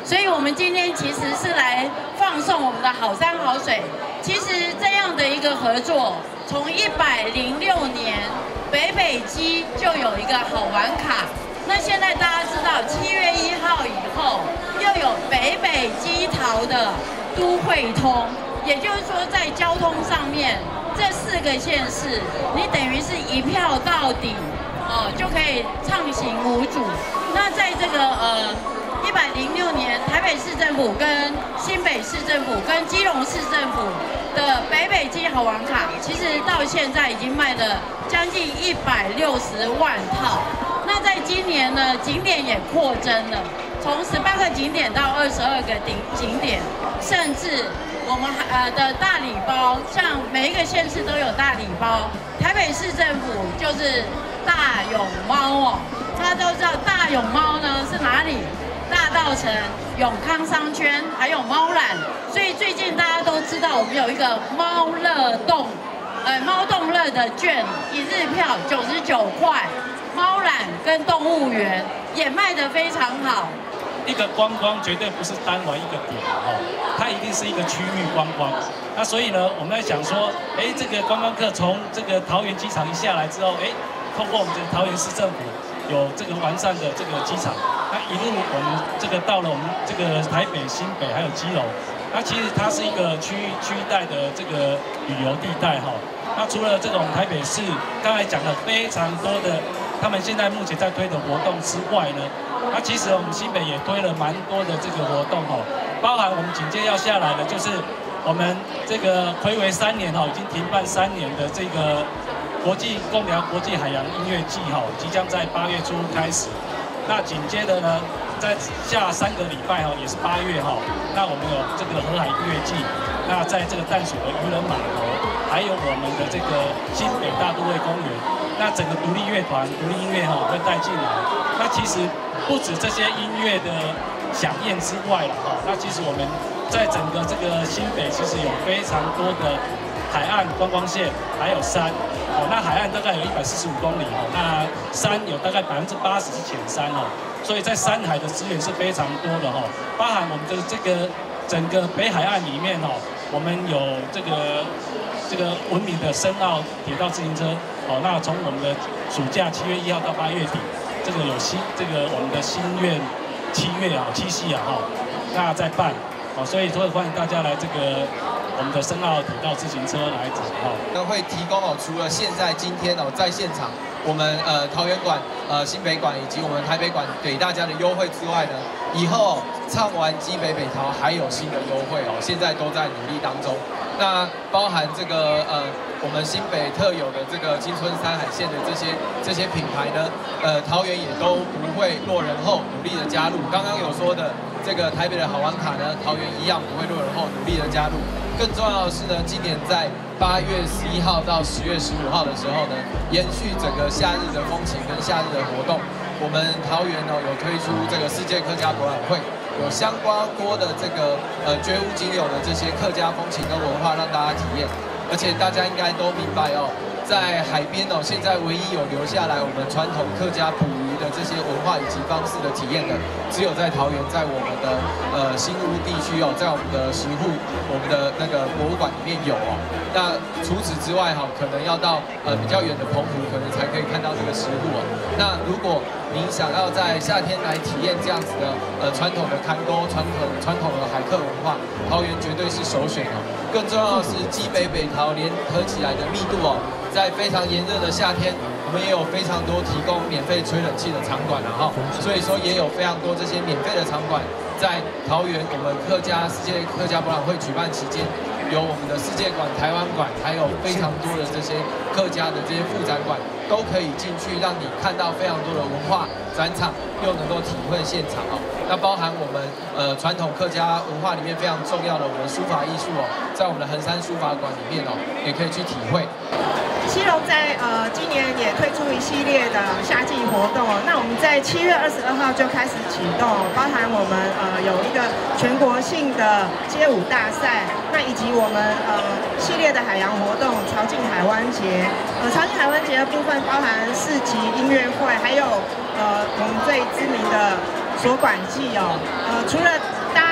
所以我们今天其实是来放送我们的好山好水。其实这样的一个合作，从一百零六年北北基就有一个好玩卡。那现在大家知道，七月一号以后又有北北基桃的都会通，也就是说在交通上面，这四个县市，你等于是一票到底，哦，就可以畅行无阻。那在这个呃一百零六年，台北市政府跟新北市政府跟基隆市政府的北北基好玩卡，其实到现在已经卖了将近一百六十万套。那在今年呢，景点也扩增了，从十八个景点到二十二个景景点，甚至我们呃的大礼包，像每一个县市都有大礼包。台北市政府就是大勇猫哦，大家都知道大勇猫呢是哪里？大稻埕、永康商圈，还有猫缆。所以最近大家都知道，我们有一个猫乐动，呃猫动乐的券，一日票九十九块。猫缆跟动物园也卖得非常好。 一个观光绝对不是单玩一个点哦，它一定是一个区域观光。那所以呢，我们在想说，哎，这个观光客从这个桃园机场一下来之后，哎，透过我们这个桃园市政府有这个完善的这个机场，那一路我们这个到了我们这个台北、新北还有基隆，那其实它是一个区域区域带的这个旅游地带哈。那除了这种台北市刚才讲的非常多的。他们现在目前在推的活动之外呢，那其实我们新北也推了蛮多的这个活动哦，包含我们紧接要下来的就是我们这个睽违三年哦，已经停办三年的这个国际贡寮国际海洋音乐季哈，即将在八月初开始。那紧接着呢，在下三个礼拜哈，也是八月哈，那我们有这个河海音乐季，那在这个淡水的渔人码头，还有我们的这个新北大都会公园。那整个独立乐团、独立音乐哈会带进来。那其实不止这些音乐的响宴之外了哈，那其实我们在整个这个新北其实有非常多的海岸观光线，还有山。哦，那海岸大概有一百四十五公里哦，那山有大概百分之八十是浅山哦，所以在山海的资源是非常多的哈，包含我们的这个整个北海岸里面哦，我们有这个。这个文明的深澳铁道自行车，哦，那从我们的暑假七月一号到八月底，这个有新这个我们的新月七月啊七夕啊哈，那在办，哦，所以说欢迎大家来这个我们的深澳铁道自行车来走哈。 那会提供哦，除了现在今天哦在现场我们呃桃园馆、呃新北馆以及我们台北馆给大家的优惠之外呢，以后唱完基北北桃还有新的优惠哦，现在都在努力当中。那包含这个呃，我们新北特有的这个金春山海线的这些这些品牌呢，呃，桃园也都不会落人后，努力的加入。刚刚有说的这个台北的好玩卡呢，桃园一样不会落人后，努力的加入。更重要的是呢，今年在八月十一号到十月十五号的时候呢，延续整个夏日的风情跟夏日的活动，我们桃园呢有推出这个世界客家博览会。有相关多的这个呃绝无仅有的这些客家风情跟文化让大家体验，而且大家应该都明白哦，在海边哦，现在唯一有留下来我们传统客家捕鱼的这些文化以及方式的体验的，只有在桃园，在我们的呃新屋地区哦，在我们的石户我们的那个博物馆里面有哦。那除此之外哈、哦，可能要到呃比较远的澎湖，可能才可以看到这个石户哦。那如果您想要在夏天来体验这样子的呃传统的看沟、传统传统的海客文化，桃园绝对是首选哦。更重要的是，基北北桃联合起来的密度哦，在非常炎热的夏天，我们也有非常多提供免费吹冷气的场馆了哈。所以说也有非常多这些免费的场馆，在桃园我们客家世界客家博览会举办期间。有我们的世界馆、台湾馆，还有非常多的这些客家的这些副展馆，都可以进去，让你看到非常多的文化展场，又能够体会现场哦。那包含我们呃传统客家文化里面非常重要的我们的书法艺术哦，在我们的衡山书法馆里面哦，也可以去体会。 基隆在呃今年也推出一系列的夏季活动，那我们在七月二十二号就开始启动，包含我们呃有一个全国性的街舞大赛，那以及我们呃系列的海洋活动潮境海湾节。呃，潮境海湾节的部分包含市集、音乐会，还有呃我们最知名的锁管季哦。呃，除了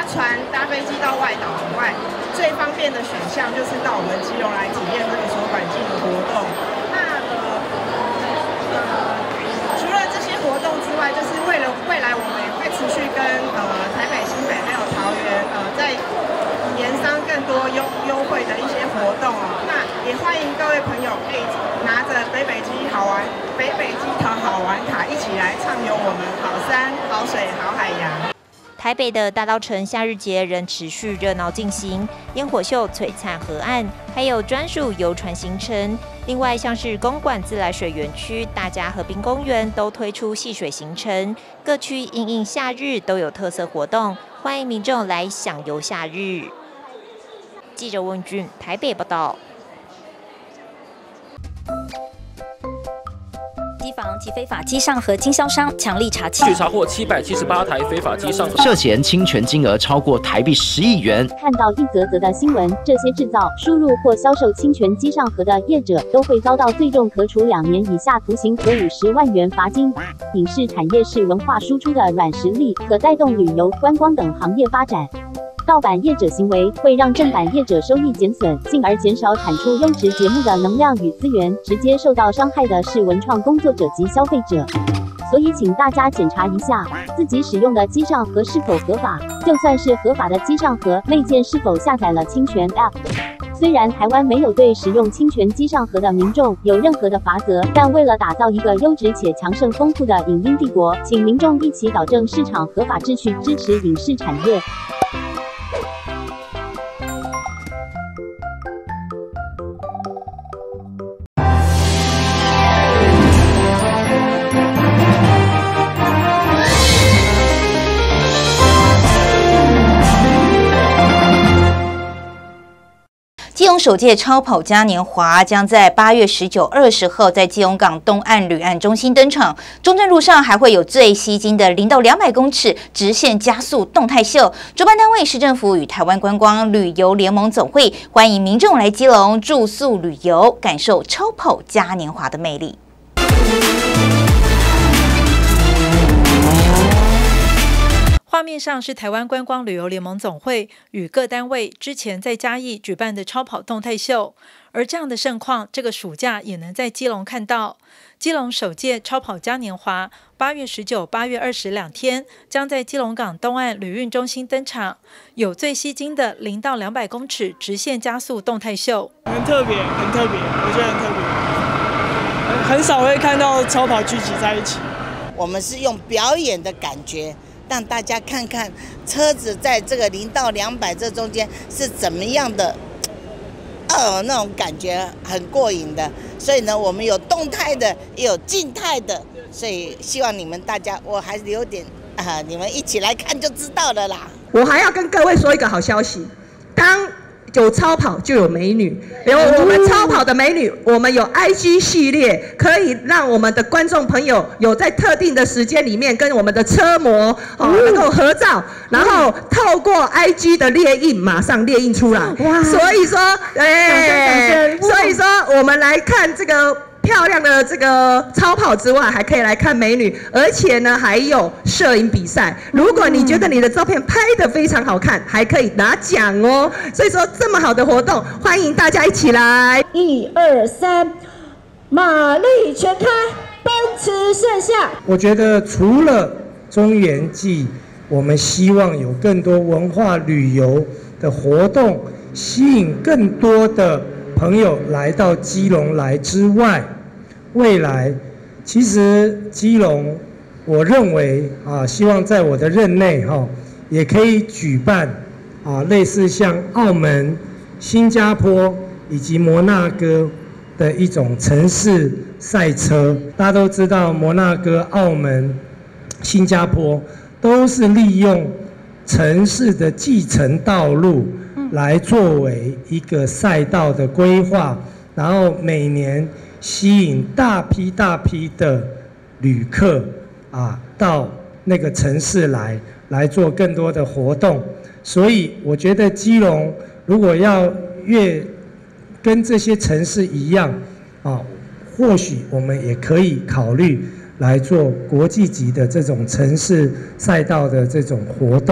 船搭飞机到外岛以外，最方便的选项就是到我们基隆来体验这个所管境的活动。那呃呃，除了这些活动之外，就是为了未来我们也会持续跟呃台北、新北还有桃园呃在研商更多优优惠的一些活动哦。那也欢迎各位朋友可以拿着北北基好玩、北北基桃好玩卡一起来畅游我们好山、好水、好海洋。 台北的大稻埕夏日节仍持续热闹进行，烟火秀璀璨河岸，还有专属游船行程。另外，像是公馆自来水园区、大家河滨公园都推出戏水行程，各区因应夏日都有特色活动，欢迎民众来享游夏日。记者温俊台北报道。 机房及非法机上盒经销商强力查缉， 据查获七百七十八台非法机上盒， 涉嫌侵权金额超过台币十亿元。 看到一则则的新闻，这些制造、输入或销售侵权机上盒的业者都会遭到最重可处两年以下徒刑和五十万元罚金。影视产业是文化输出的软实力，可带动旅游、观光等行业发展。盗版业者行为会让正版业者收益减损，进而减少产出优质节目的能量与资源，直接受到伤害的是文创工作者及消费者。所以请大家检查一下自己使用的机上盒是否合法，就算是合法的机上盒，内建是否下载了侵权 App。虽然台湾没有对使用侵权机上盒的民众有任何的罚则，但为了打造一个优质且强盛丰富的影音帝国，请民众一起导正市场合法秩序，支持影视产业。 基隆首届超跑嘉年华将在八月十九、二十号在基隆港东岸旅岸中心登场。中正路上还会有最吸睛的零到两百公尺直线加速动态秀。主办单位市政府与台湾观光旅游联盟总会欢迎民众来基隆住宿旅游，感受超跑嘉年华的魅力。 画面上是台湾观光旅游联盟总会与各单位之前在嘉义举办的超跑动态秀，而这样的盛况，这个暑假也能在基隆看到。基隆首届超跑嘉年华，八月十九、八月二十两天，将在基隆港东岸旅运中心登场，有最吸睛的零到两百公尺直线加速动态秀， 很特别，很特别，我觉得很特别，很少会看到超跑聚集在一起。 我们是用表演的感觉，让大家看看车子在这个零到两百这中间是怎么样的，呃，那种感觉很过瘾的。所以呢，我们有动态的，也有静态的，所以希望你们大家，我还是有点啊、呃，你们一起来看就知道了啦。 我还要跟各位说一个好消息，当有超跑就有美女，有我们超跑的美女，我们有 I G 系列，可以让我们的观众朋友有在特定的时间里面跟我们的车模哦能够合照，然后透过 I G 的列印马上列印出来。所以说，哎，所以说我们来看这个漂亮的这个超跑之外，还可以来看美女，而且呢还有摄影比赛。如果你觉得你的照片拍得非常好看，还可以拿奖哦。所以说这么好的活动，欢迎大家一起来。 一二三，马力全开，奔驰线下。 我觉得除了中元祭，我们希望有更多文化旅游的活动，吸引更多的朋友来到基隆来之外，未来其实基隆，我认为啊，希望在我的任内哈、啊，也可以举办啊，类似像澳门、新加坡以及摩纳哥的一种城市赛车。大家都知道，摩纳哥、澳门、新加坡都是利用城市的继承道路来作为一个赛道的规划，然后每年吸引大批大批的旅客啊到那个城市来，来做更多的活动。所以我觉得基隆如果要越跟这些城市一样啊，或许我们也可以考虑来做国际级的这种城市赛道的这种活动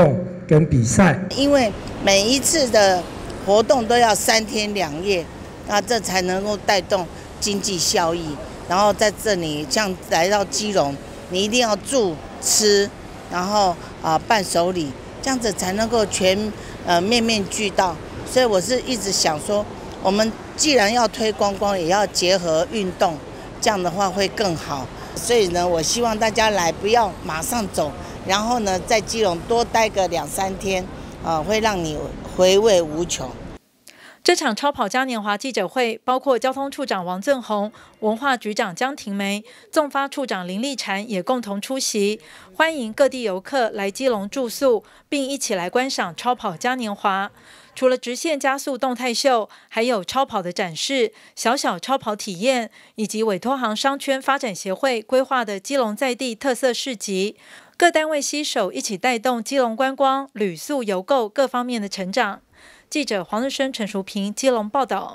跟比赛。 因为每一次的活动都要三天两夜，那这才能够带动经济效益。然后在这里，像来到基隆，你一定要住吃，然后啊、呃、伴手礼，这样子才能够全呃面面俱到。所以我是一直想说，我们既然要推观光，也要结合运动，这样的话会更好。所以呢，我希望大家来，不要马上走。然后呢，在基隆多待个两三天，啊、呃，会让你回味无穷。 这场超跑嘉年华记者会，包括交通处长王赠宏、文化局长江庭梅、纵发处长林立婵也共同出席，欢迎各地游客来基隆住宿，并一起来观赏超跑嘉年华。除了直线加速动态秀，还有超跑的展示、小小超跑体验，以及委托行商圈发展协会规划的基隆在地特色市集。各单位携手一起带动基隆观光、旅宿、邮购各方面的成长。记者黄日升、陈淑平基隆报道。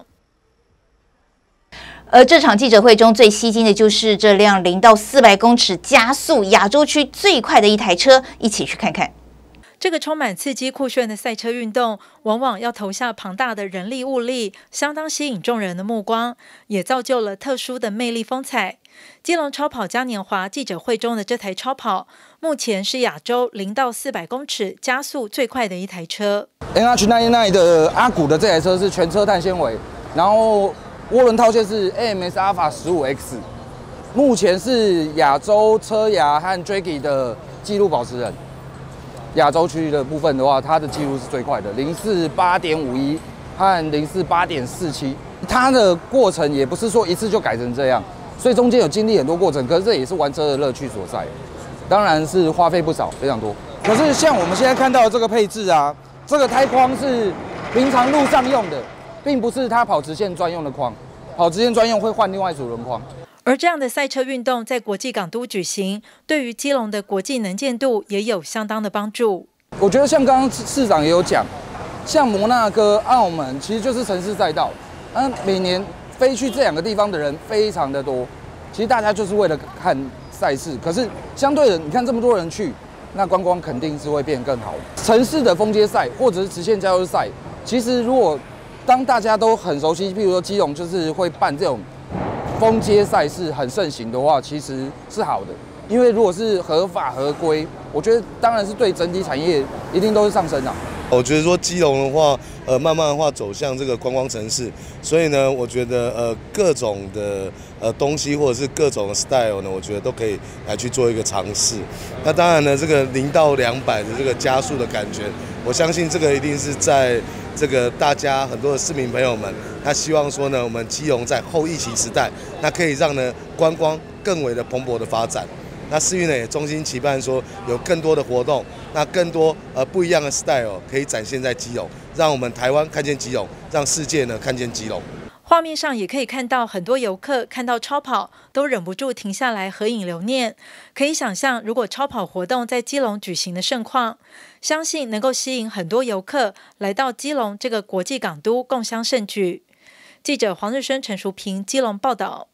而这场记者会中最吸睛的就是这辆零到四百公尺加速亚洲区最快的一台车，一起去看看。 这个充满刺激酷炫的赛车运动，往往要投下庞大的人力物力，相当吸引众人的目光，也造就了特殊的魅力风采。基隆超跑嘉年华记者会中的这台超跑，目前是亚洲零到四百公尺加速最快的一台车。 N H 九十九 的阿古的这台车是全车碳纤维，然后涡轮套件是 A M S Alpha 十五 X， 目前是亚洲车牙和 Draggy 的纪录保持人。亚洲区的部分的话，它的记录是最快的，零四八点五一和零四八点四七。它的过程也不是说一次就改成这样，所以中间有经历很多过程，可是这也是玩车的乐趣所在。当然是花费不少，非常多。可是像我们现在看到的这个配置啊，这个胎框是平常路上用的，并不是它跑直线专用的框。跑直线专用会换另外一组轮框。 而这样的赛车运动在国际港都举行，对于基隆的国际能见度也有相当的帮助。 我觉得像刚刚市长也有讲，像摩纳哥、澳门其实就是城市赛道，啊，每年飞去这两个地方的人非常的多。其实大家就是为了看赛事，可是相对的，你看这么多人去，那观光肯定是会变更好。城市的封街赛或者是直线加油赛，其实如果当大家都很熟悉，譬如说基隆就是会办这种封街赛事很盛行的话，其实是好的。因为如果是合法合规，我觉得当然是对整体产业一定都是上升的。 我觉得说基隆的话，呃，慢慢的话走向这个观光城市，所以呢，我觉得呃各种的呃东西或者是各种的 style 呢，我觉得都可以来去做一个尝试。那当然呢，这个零到两百的这个加速的感觉，我相信这个一定是在这个大家很多的市民朋友们，他希望说呢，我们基隆在后疫情时代，那可以让呢观光更为的蓬勃的发展。那世运呢也衷心期盼说有更多的活动，那更多呃不一样的 style 可以展现在基隆，让我们台湾看见基隆，让世界呢看见基隆。 画面上也可以看到很多游客看到超跑都忍不住停下来合影留念。可以想象，如果超跑活动在基隆举行的盛况，相信能够吸引很多游客来到基隆这个国际港都共襄盛举。记者黄日升、陈淑平基隆报道。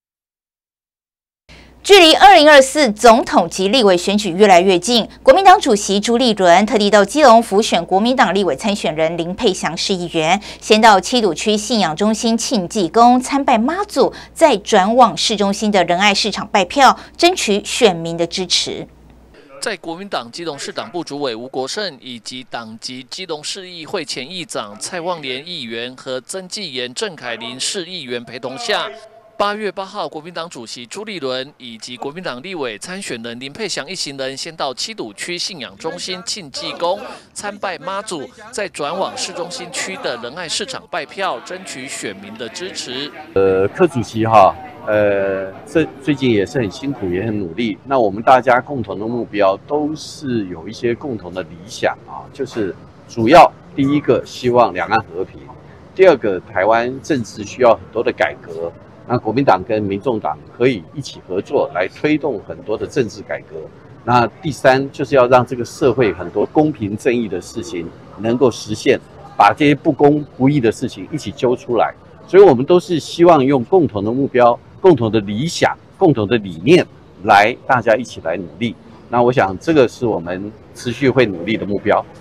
距离二零二四总统及立委选举越来越近，国民党主席朱立伦特地到基隆辅选国民党立委参选人林佩祥市议员，先到七堵区信仰中心庆济宫参拜妈祖，再转往市中心的仁爱市场拜票，争取选民的支持。 在国民党基隆市党部主委吴国胜以及党籍基隆市议会前议长蔡旺莲议员和曾纪言、郑凯琳市议员陪同下，八月八号，国民党主席朱立伦以及国民党立委参选人林佩祥一行人先到七堵区信仰中心庆济宫参拜妈祖，再转往市中心区的仁爱市场拜票，争取选民的支持。 呃，柯主席哈，呃，这最近也是很辛苦，也很努力。那我们大家共同的目标都是有一些共同的理想啊，就是主要第一个希望两岸和平，第二个台湾政治需要很多的改革。那国民党跟民众党可以一起合作来推动很多的政治改革。那第三就是要让这个社会很多公平正义的事情能够实现，把这些不公不义的事情一起揪出来。所以我们都是希望用共同的目标、共同的理想、共同的理念来大家一起来努力。那我想这个是我们持续会努力的目标。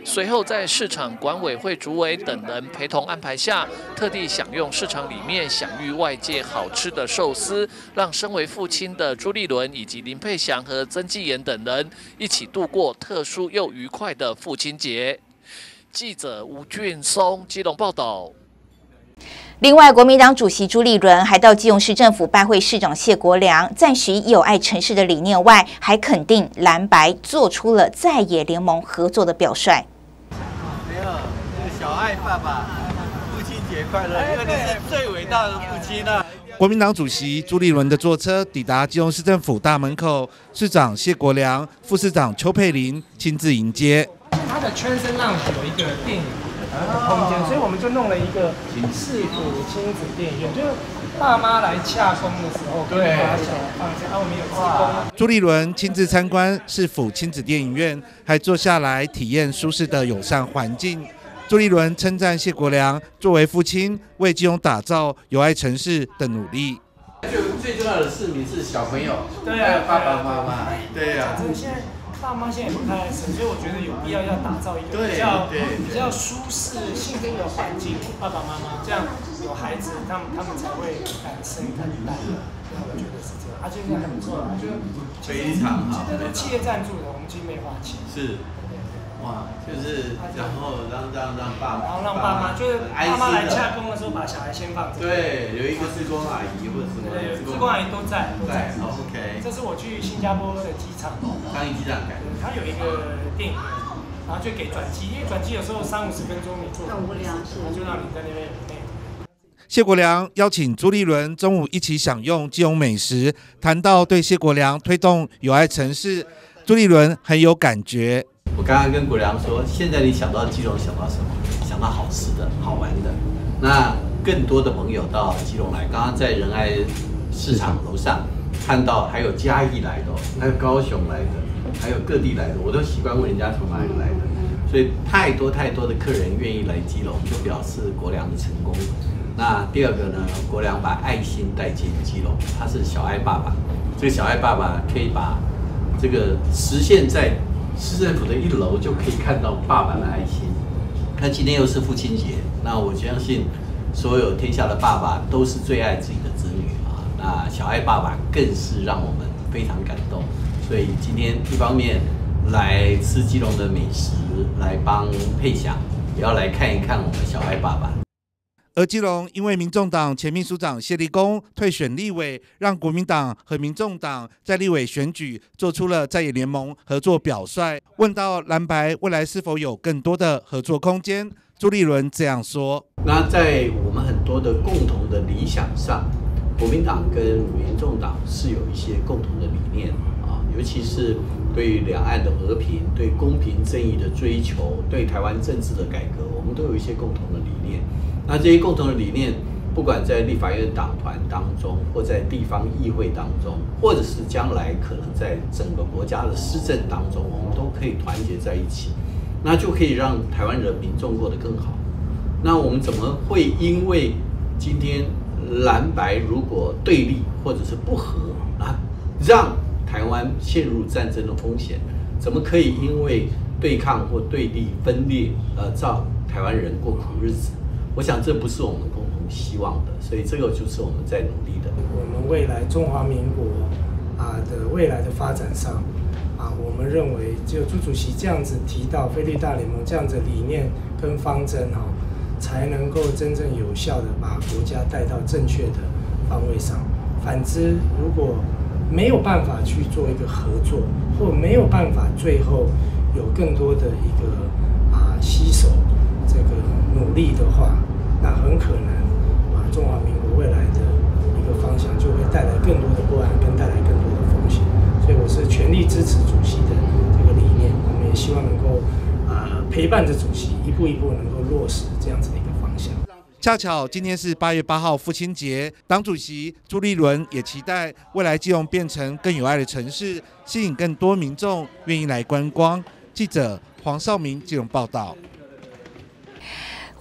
随后在市场管委会主委等人陪同安排下，特地享用市场里面享誉外界好吃的寿司，让身为父亲的朱立伦以及林佩祥和曾纪言等人一起度过特殊又愉快的父亲节。记者吴俊松基隆报道。 另外，国民党主席朱立伦还到基隆市政府拜会市长谢国良，赞许友爱城市的理念外，还肯定蓝白做出了在野联盟合作的表率。 没有，小爱爸爸，父亲节快乐！因为你是最伟大的父亲了。 国民党主席朱立伦的座车抵达基隆市政府大门口，市长谢国良、副市长邱佩玲亲自迎接。 他的圈身浪有一个电影的空间，所以我们就弄了一个市府亲子电影院，就是爸妈来洽公的时候，可以把小孩放下。啊，我们有志工。 朱立伦亲自参观市府亲子电影院，还坐下来体验舒适的友善环境。朱立伦称赞谢国良作为父亲，为基隆打造友爱城市的努力。 就最重要的市民是小朋友， 对啊， 爸爸妈妈，对呀。 现在爸妈现在也不太爱生，所以我觉得有必要要打造一个比较比较舒适、幸福的环境，爸爸妈妈这样有孩子，他们他们才会敢生敢带。那我觉得是这样，啊，就这样很不错，我觉得非常好。 这都是企业赞助的，我们其实没花钱。 是。哇，就是然后让让让爸妈， 然后让爸妈就是爸妈来洽公的时候，把小孩先放这。 对，有一个志工阿姨或者什么， 对，志工阿姨都在，都在。 OK。 这是我去新加坡的机场， 樟宜机场改。 它有一个电影院，然后就给转机，因为转机有时候三五十分钟你坐很无聊，是，就让你在那边有内容。 谢国良邀请朱立伦中午一起享用基隆美食，谈到对谢国良推动友爱城市，朱立伦很有感觉。 我刚刚跟国良说，现在你想到基隆想到什么？想到好吃的、好玩的。那更多的朋友到基隆来，刚刚在仁爱市场楼上看到，还有嘉义来的，还有高雄来的，还有各地来的，我都习惯问人家从哪里来的。所以太多太多的客人愿意来基隆，就表示国良的成功。那第二个呢，国良把爱心带进基隆，他是小爱爸爸。这个小爱爸爸可以把这个实现在市政府的一楼就可以看到爸爸的爱心。那今天又是父亲节，那我相信所有天下的爸爸都是最爱自己的子女啊。那小爱爸爸更是让我们非常感动。所以今天一方面来吃基隆的美食，来帮佩祥，也要来看一看我们小爱爸爸。 而基隆因为民众党前秘书长谢立功退选立委，让国民党和民众党在立委选举做出了在野联盟合作表率。问到蓝白未来是否有更多的合作空间，朱立伦这样说： 那在我们很多的共同的理想上，国民党跟民众党是有一些共同的理念啊，尤其是对于两岸的和平、对公平正义的追求、对台湾政治的改革，我们都有一些共同的理念。那这些共同的理念，不管在立法院党团当中，或在地方议会当中，或者是将来可能在整个国家的施政当中，我们都可以团结在一起，那就可以让台湾人民众过得更好。那我们怎么会因为今天蓝白如果对立或者是不和啊，让台湾陷入战争的风险？怎么可以因为对抗或对立分裂，呃，让台湾人过苦日子？我想这不是我们共同希望的，所以这个就是我们在努力的。 我们未来中华民国啊的未来的发展上，啊，我们认为只有朱主席这样子提到非绿大联盟这样子理念跟方针哈，才能够真正有效的把国家带到正确的方位上。反之，如果没有办法去做一个合作，或没有办法最后有更多的一个啊携手这个努力的话，那很可能啊中华民国未来的一个方向就会带来更多的不安，跟带来更多的风险。所以我是全力支持主席的这个理念，我们也希望能够啊陪伴着主席一步一步能够落实这样子的一个方向。 恰巧今天是八月八号父亲节，党主席朱立伦也期待未来基隆变成更有爱的城市，吸引更多民众愿意来观光。记者黄少明基隆报道。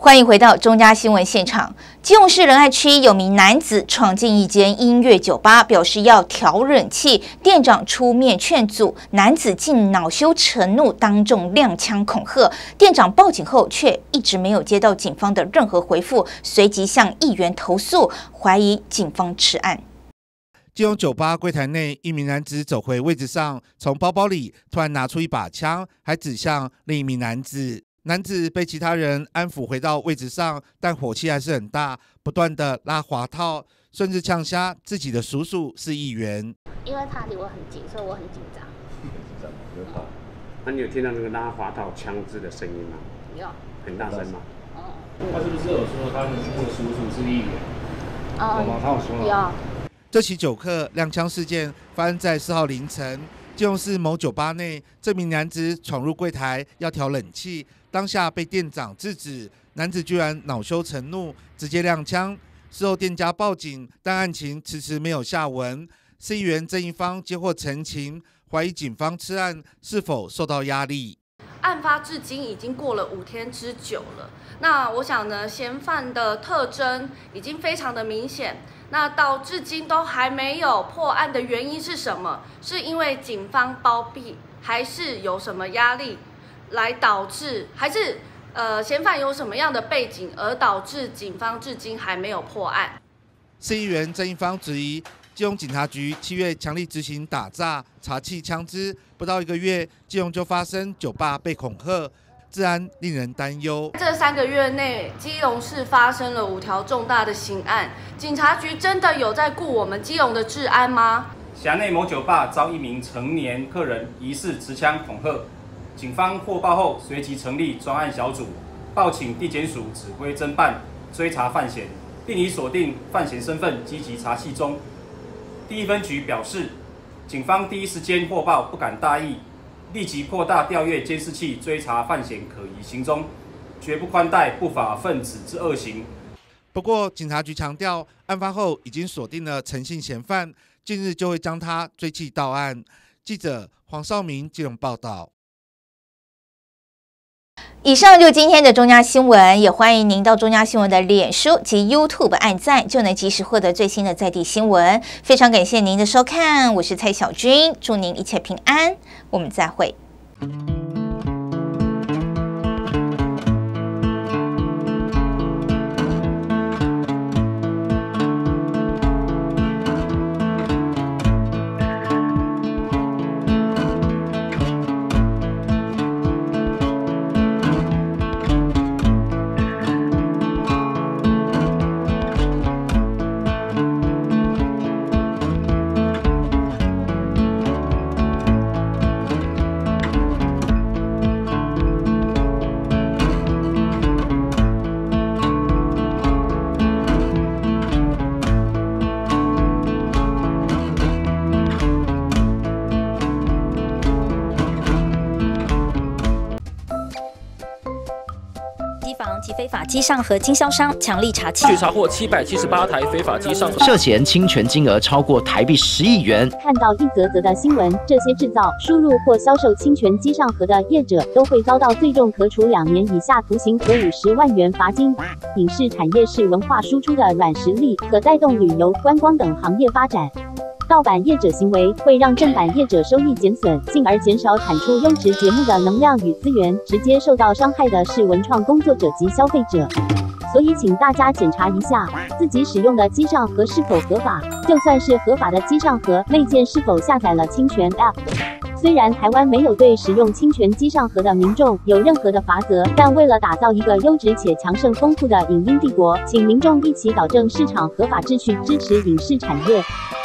欢迎回到中嘉新闻现场。基隆市仁爱区有名男子闯进一间音乐酒吧，表示要调冷气，店长出面劝阻，男子竟恼羞成怒，当众亮枪恐吓。店长报警后却一直没有接到警方的任何回复，随即向议员投诉，怀疑警方迟案。 基隆酒吧柜台内，一名男子走回位置上，从包包里突然拿出一把枪，还指向另一名男子。男子被其他人安抚回到位置上，但火气还是很大，不断的拉滑套，甚至呛瞎自己的叔叔是议员。 因为他离我很近，所以我很紧张。 有怕？那你有听到那个拉滑套枪支的声音吗？ 有。 很大声吗？ 哦。 他是不是有说他的那个叔叔是议员？ 哦。 有吗？他有说吗？ 有。 这起酒客亮枪事件发生在四号凌晨，基隆市某酒吧内，这名男子闯入柜台要调冷气。当下被店长制止，男子居然恼羞成怒，直接亮枪。事后店家报警，但案情迟迟没有下文。市议员郑一方接获陈情，怀疑警方吃案是否受到压力。 案发至今已经过了五天之久了。那我想呢，嫌犯的特征已经非常的明显。那到至今都还没有破案的原因是什么？是因为警方包庇，还是有什么压力？来导致，还是呃嫌犯有什么样的背景，而导致警方至今还没有破案？ 市议员郑一方质疑，基隆警察局七月强力执行打诈、查缉枪支，不到一个月，基隆就发生酒吧被恐吓，治安令人担忧。 这三个月内，基隆市发生了五条重大的刑案，警察局真的有在顾我们基隆的治安吗？ 辖内某酒吧遭一名成年客人疑似持枪恐吓。警方获报后，随即成立专案小组，报请地检署指挥侦办，追查犯嫌，并已锁定犯嫌身份，积极查缉中。第一分局表示，警方第一时间获报，不敢大意，立即扩大调阅监视器，追查犯嫌可疑行踪，绝不宽待不法分子之恶行。 不过，警察局强调，案发后已经锁定了陈姓嫌犯，近日就会将他追缉到案。记者黄少明基隆报道。 以上就今天的中嘉新闻，也欢迎您到中嘉新闻的脸书及 YouTube 按赞，就能及时获得最新的在地新闻。非常感谢您的收看，我是蔡小君，祝您一切平安，我们再会。 及非法机上和经销商强力查缉， 据查获七百七十八台非法机上涉嫌侵权金额超过台币十亿元。 看到一则则的新闻，这些制造、输入或销售侵权机上盒的业者都会遭到最重可处两年以下徒刑和五十万元罚金。影视产业是文化输出的软实力，可带动旅游、观光等行业发展。盗版业者行为会让正版业者收益减损，进而减少产出优质节目的能量与资源，直接受到伤害的是文创工作者及消费者。所以请大家检查一下自己使用的机上盒是否合法，就算是合法的机上盒，内建是否下载了侵权 App。虽然台湾没有对使用侵权机上盒的民众有任何的罚则，但为了打造一个优质且强盛丰富的影音帝国，请民众一起导正市场合法秩序，支持影视产业。